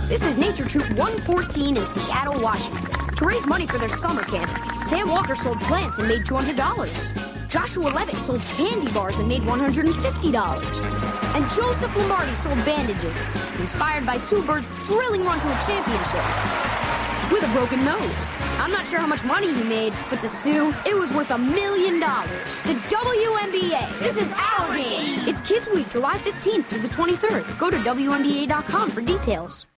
This is Nature Troop 114 in Seattle, Washington. To raise money for their summer camp, Sam Walker sold plants and made $200. Joshua Levitt sold candy bars and made $150. And Joseph Lombardi sold bandages, inspired by Sue Bird's thrilling run to a championship with a broken nose. I'm not sure how much money he made, but to Sue, it was worth $1 million. The WNBA. This is our game. It's Kids Week, July 15th through the 23rd. Go to WNBA.com for details.